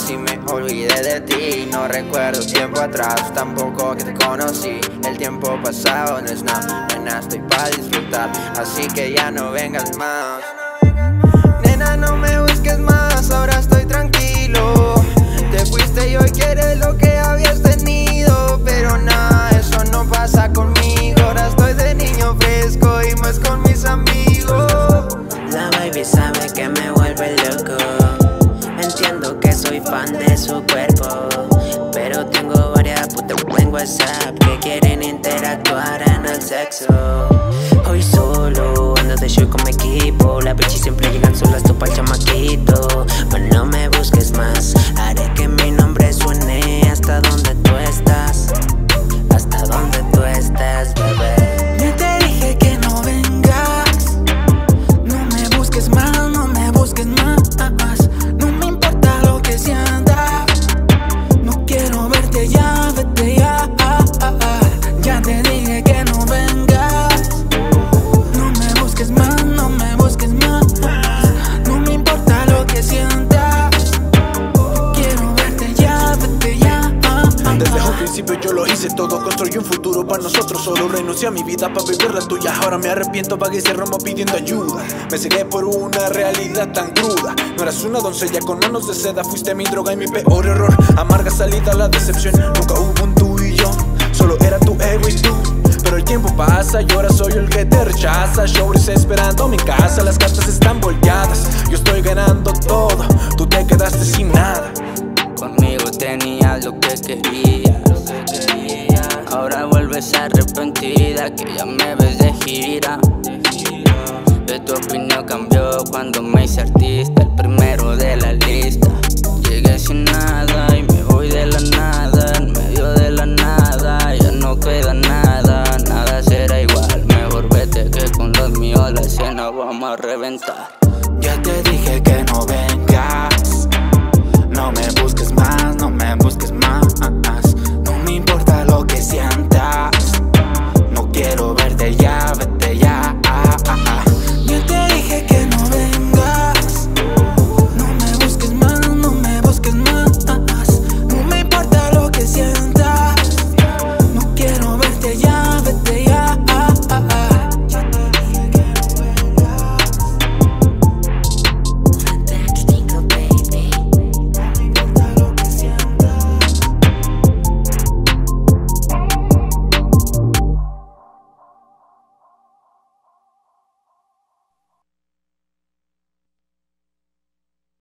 si me olvidé de ti. No recuerdo tiempo atrás, tampoco que te conocí. El tiempo pasado no es nada, nena, estoy para disfrutar, así que ya no vengas más. Nena, no me busques más, ahora estoy tranquilo. Te fuiste y hoy quieres lo que habías tenido, pero nada, eso no pasa conmigo. Ahora estoy de niño fresco y más con mis amigos. La baby sabe que me vuelve loco. Entiendo que soy fan de su cuerpo, pero tengo varias putas en WhatsApp que quieren interactuar en el sexo. Hoy solo ando de show con mi equipo. Las bitches siempre llegan solas, tú pa'l chamaquito. Pero no me busques más, haré que mi nombre suene hasta donde tú estás. Hasta donde tú estás, bebé. Ya te dije que no vengas. No me busques más, no me busques más. No me importa lo que sientas. No quiero verte ya, vete ya. Ya te dije que no vengas. No me busques más, no me busques más. No me importa lo que sientas. Quiero verte ya, vete ya. Desde un principio yo lo hice todo, construí un futuro para nosotros. Solo renuncié a mi vida para vivir la tuya. Ahora me arrepiento, vagué ese romo pidiendo ayuda. Me cegué por una realidad tan cruda. No eras una doncella con manos de seda, fuiste mi droga y mi peor error. Amarga salida la decepción, nunca hubo un tú y yo. Solo era tu ego y tú. Pero el tiempo pasa y ahora soy el que te rechaza. Showers esperando mi casa, las cartas están volteadas. Yo estoy ganando todo, tú te quedaste sin nada. Conmigo tenías lo que querías. Ahora vuelves arrepentida, que ya me ves de gira. Que tu opinión cambió cuando me hice artista, el primero de la lista. Llegué sin nada y me voy de la nada, en medio de la nada. Ya no queda nada, nada será igual. Mejor vete que con los míos la escena vamos a reventar.